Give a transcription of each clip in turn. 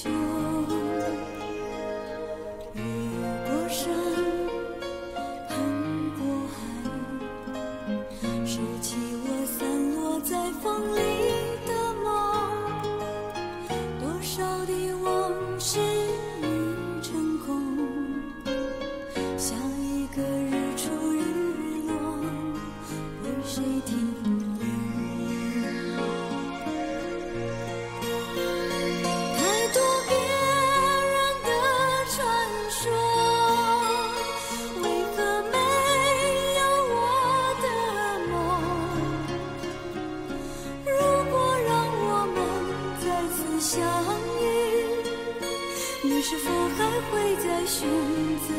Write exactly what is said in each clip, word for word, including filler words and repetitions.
秋。越过山，横过海，拾起我散落在风里的梦，多少的往事已成空，下一个日出日落，为谁停留？太多别人的传说，为何没有我的梦？如果让我们再次相遇，你是否还会再选择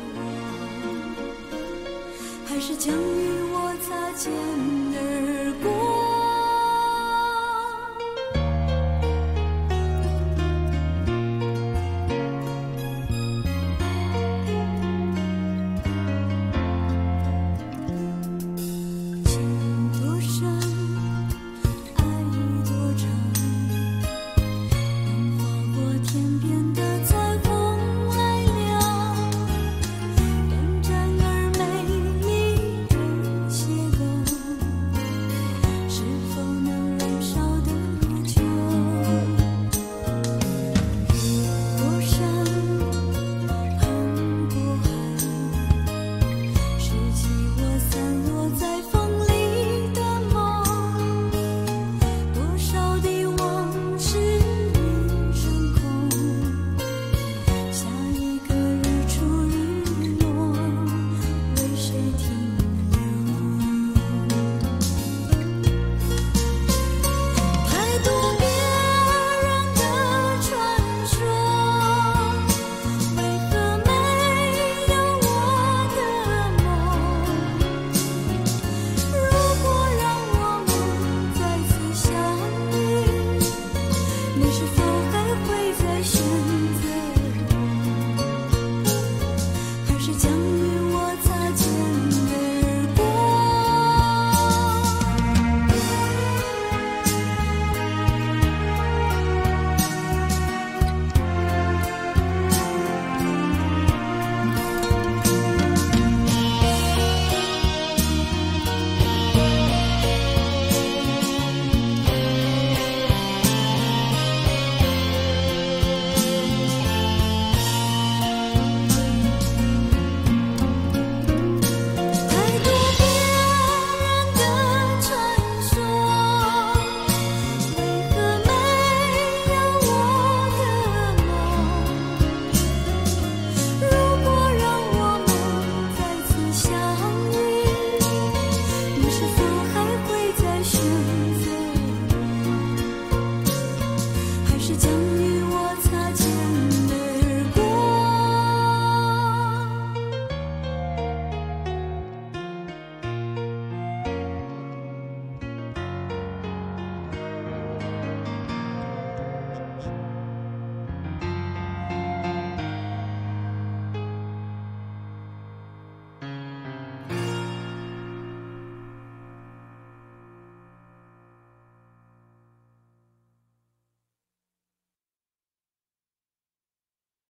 我？还是将与我擦肩而过？情多深，爱已多长，能划过天边的彩虹来亮，短暂而美丽的邂逅，是否能燃烧得久？越过山，横过海，拾起我散落在风里的梦，多少的往事已成空，下一个日出日落，为谁停留？太多别人的传说，为何没有我的梦？如果让我们再次相遇，你是否还会再选